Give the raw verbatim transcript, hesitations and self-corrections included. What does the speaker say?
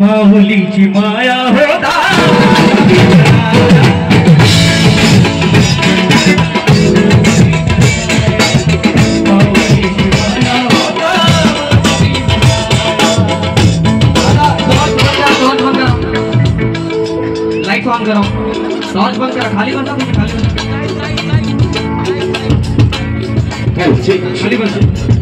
माऊलीची माया होता light on करो, torch बंद करो, खाली बंद करो, खाली बंद करो, खाली बंद करो।